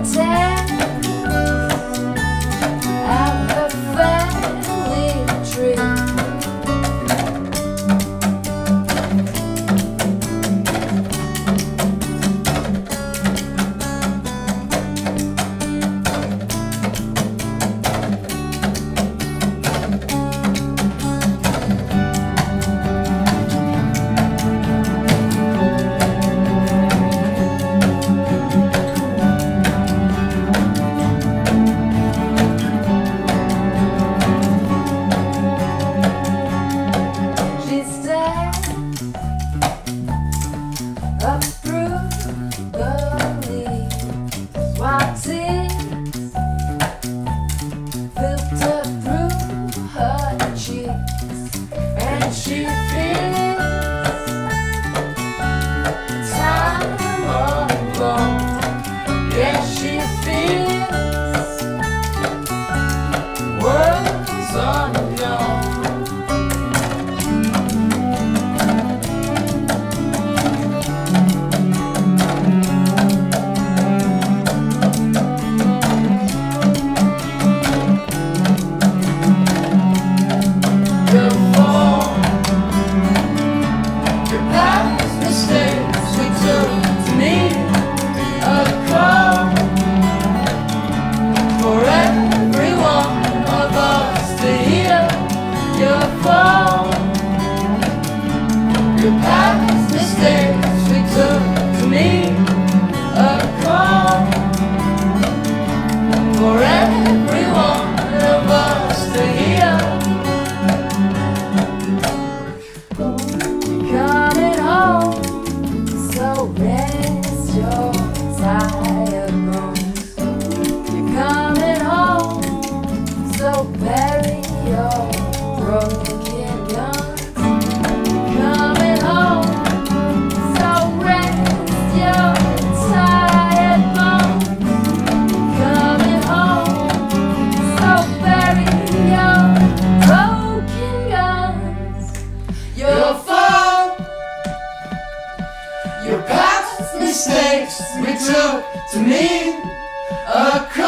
Up through the leaves, while tears filter through her cheeks, and she feels time alone. Yeah, she feels worlds unknown. Your past mistakes we took to me a call for every one of us to hear. You're coming home, so rest your tired bones. You're coming home, so bury your broken guns. Your past mistakes we took to mean a crime.